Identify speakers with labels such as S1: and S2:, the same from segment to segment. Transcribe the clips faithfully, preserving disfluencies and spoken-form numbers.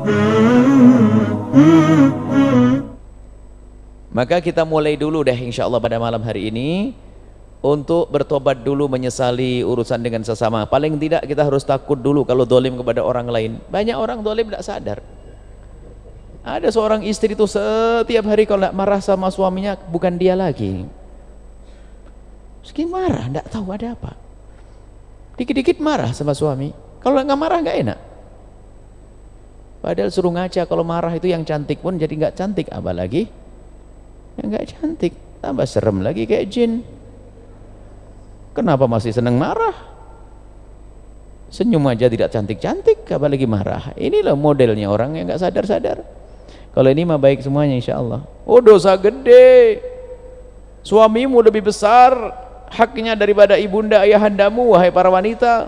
S1: Maka kita mulai dulu deh insya Allah pada malam hari ini untuk bertobat dulu, menyesali urusan dengan sesama. Paling tidak kita harus takut dulu kalau dolim kepada orang lain. Banyak orang dolim tidak sadar. Ada seorang istri itu setiap hari kalau tidak marah sama suaminya bukan dia lagi. Meski marah, tidak tahu ada apa. Dikit-dikit marah sama suami. Kalau nggak marah nggak enak. Padahal suruh ngaca kalau marah itu yang cantik pun jadi nggak cantik, apalagi yang nggak cantik, tambah serem lagi kayak jin. Kenapa masih seneng marah? Senyum aja tidak cantik-cantik, apalagi marah. Inilah modelnya orang yang nggak sadar-sadar. Kalau ini mah baik semuanya insya Allah. Oh dosa gede, suamimu lebih besar haknya daripada ibunda ayahandamu, wahai para wanita.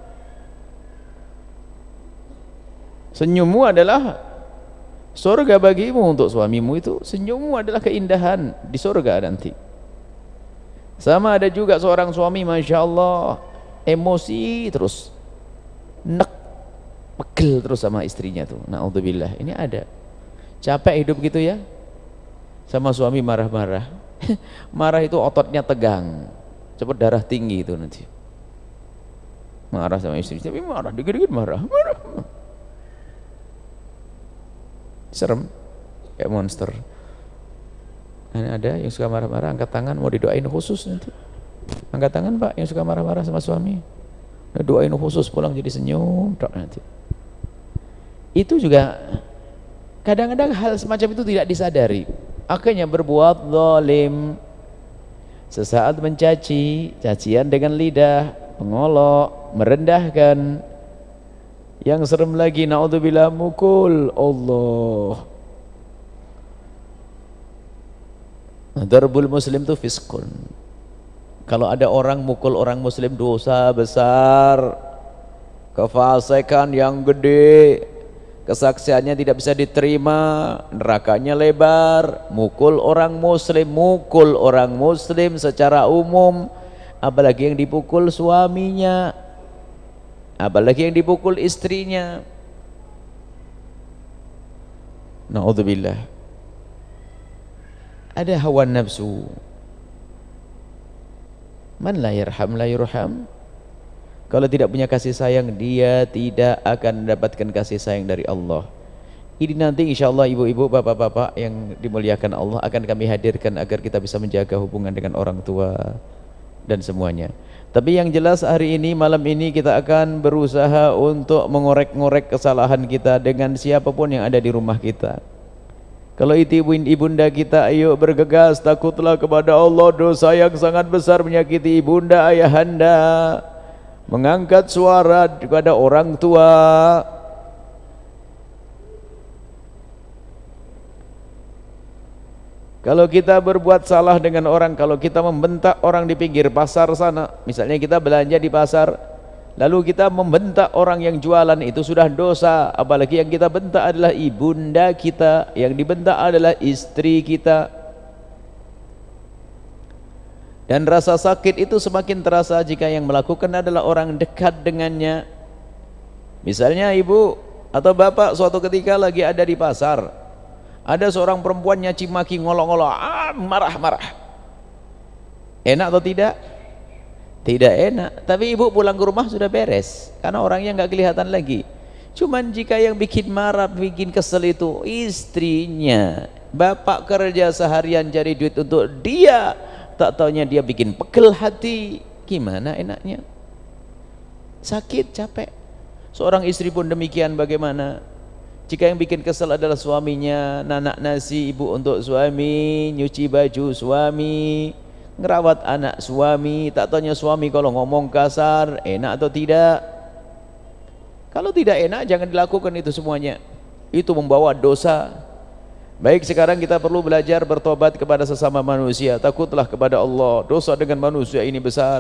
S1: Senyummu adalah surga bagimu, untuk suamimu itu senyummu adalah keindahan di surga nanti. Sama ada juga seorang suami masya Allah emosi terus, nek pegel terus sama istrinya tuh, naudzubillah. Ini ada, capek hidup gitu ya sama suami, marah-marah. Marah itu ototnya tegang, cepat darah tinggi itu nanti. Marah sama istri, tapi marah dikit-dikit marah, marah. Serem kayak monster. Ini ada yang suka marah-marah, angkat tangan, mau didoain khusus nanti. Angkat tangan Pak yang suka marah-marah sama suami, doain khusus, pulang jadi senyum tok nanti. Itu juga kadang-kadang hal semacam itu tidak disadari, akhirnya berbuat zalim. Sesaat mencaci, cacian dengan lidah, mengolok, merendahkan. Yang serem lagi, naudzubillah, mukul. Allah, darbul muslim itu fiskun. Kalau ada orang mukul orang muslim, dosa besar, kefasikan yang gede, kesaksiannya tidak bisa diterima, nerakanya lebar. Mukul orang muslim, mukul orang muslim secara umum, apalagi yang dipukul suaminya, apalagi yang dipukul istrinya. Naudzubillah. Ada hawa nafsu, man la yarham la yurham. Kalau tidak punya kasih sayang, dia tidak akan mendapatkan kasih sayang dari Allah. Ini nanti insya Allah ibu-ibu, bapak-bapak yang dimuliakan Allah akan kami hadirkan agar kita bisa menjaga hubungan dengan orang tua dan semuanya. Tapi yang jelas hari ini, malam ini kita akan berusaha untuk mengorek-ngorek kesalahan kita dengan siapapun yang ada di rumah kita. Kalau itu ibu ibunda kita, ayo bergegas, takutlah kepada Allah. Dosa yang sangat besar menyakiti ibunda ayahanda, mengangkat suara kepada orang tua. Kalau kita berbuat salah dengan orang, kalau kita membentak orang di pinggir pasar sana, misalnya kita belanja di pasar, lalu kita membentak orang yang jualan, itu sudah dosa. Apalagi yang kita bentak adalah ibunda kita, yang dibentak adalah istri kita. Dan rasa sakit itu semakin terasa jika yang melakukan adalah orang dekat dengannya. Misalnya ibu atau bapak suatu ketika lagi ada di pasar, ada seorang perempuan nyaci maki, ngolok-ngolok, ah, marah-marah. Enak atau tidak? Tidak enak. Tapi ibu pulang ke rumah sudah beres, karena orangnya nggak kelihatan lagi. Cuman jika yang bikin marah, bikin kesel itu istrinya. Bapak kerja seharian cari duit untuk dia, tak taunya dia bikin pegel hati. Gimana enaknya? Sakit, capek. Seorang istri pun demikian. Bagaimana jika yang bikin kesel adalah suaminya? Nanak nasi ibu untuk suami, nyuci baju suami, ngerawat anak suami, tak tanya suami kalau ngomong kasar enak atau tidak. Kalau tidak enak jangan dilakukan itu semuanya, itu membawa dosa. Baik, sekarang kita perlu belajar bertobat kepada sesama manusia. Takutlah kepada Allah, dosa dengan manusia ini besar.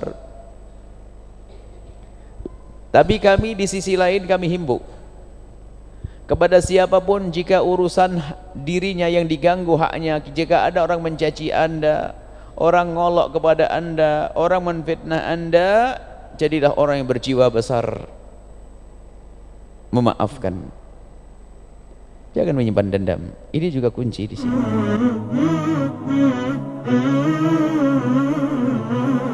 S1: Tapi kami di sisi lain kami himbau kepada siapapun, jika urusan dirinya yang diganggu haknya, jika ada orang mencaci anda, orang ngolok kepada anda, orang menfitnah anda, jadilah orang yang berjiwa besar, memaafkan. Jangan menyimpan dendam. Ini juga kunci di sini.